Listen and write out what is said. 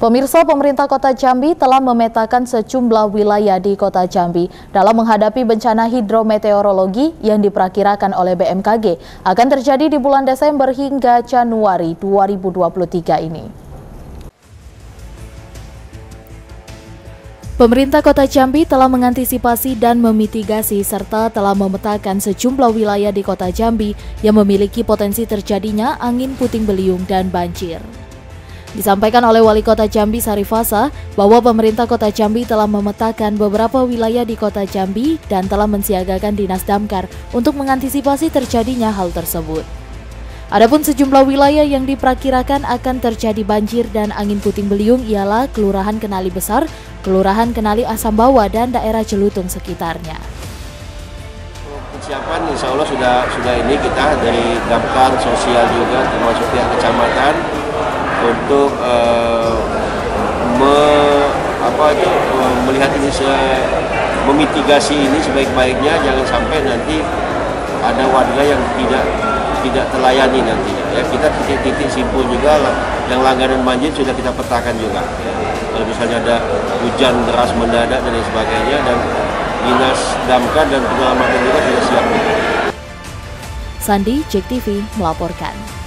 Pemirsa, pemerintah Kota Jambi telah memetakan sejumlah wilayah di Kota Jambi dalam menghadapi bencana hidrometeorologi yang diperkirakan oleh BMKG akan terjadi di bulan Desember hingga Januari 2023 ini. Pemerintah Kota Jambi telah mengantisipasi dan memitigasi serta telah memetakan sejumlah wilayah di Kota Jambi yang memiliki potensi terjadinya angin puting beliung dan banjir. Disampaikan oleh Wali Kota Jambi Sarifasa bahwa pemerintah Kota Jambi telah memetakan beberapa wilayah di Kota Jambi dan telah mensiagakan Dinas Damkar untuk mengantisipasi terjadinya hal tersebut. Adapun sejumlah wilayah yang diperkirakan akan terjadi banjir dan angin puting beliung ialah Kelurahan Kenali Besar, Kelurahan Kenali Asam Bawah, dan daerah Jelutung sekitarnya. Persiapan insya Allah sudah ini kita dari Damkar, sosial juga termasuk pihak kecamatan untuk melihat ini memitigasi ini sebaik-baiknya, jangan sampai nanti ada warga yang tidak terlayani nantinya. Ya, kita titik-titik simpul juga yang langganan banjir sudah kita petakan juga. Kalau misalnya ada hujan deras mendadak dan lain sebagainya, dan Dinas Damkar dan penyelamatan juga sudah siap. Sandi, JEK TV melaporkan.